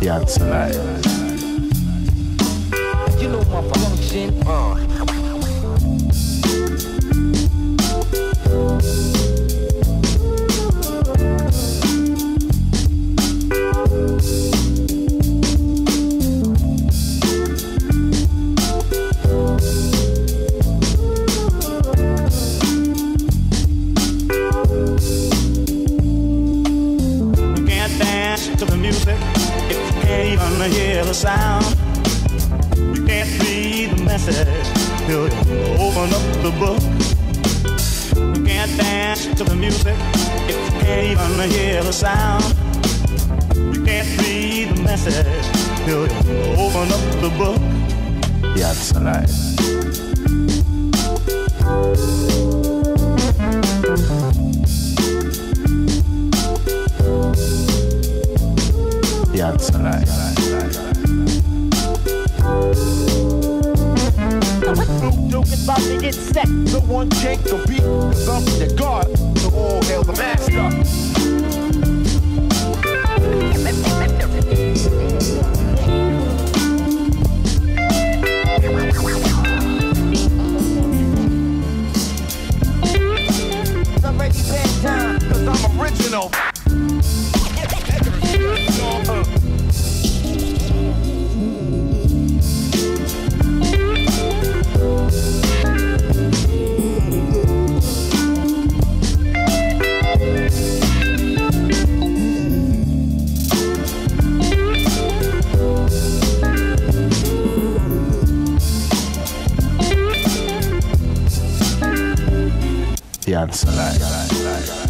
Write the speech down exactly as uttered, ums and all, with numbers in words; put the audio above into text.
That's alive. You know my function. Uh. To the music, if you can't even hear the sound, you can't read the message till you open up the book. You can't dance to the music if you can't even hear the sound. You can't read the message till you open up the book. That's alive. That's alive. Duke is about to get set. No one can compete. Some the God, so all hail the master. It's already bedtime, Cause I'm original. That's alive.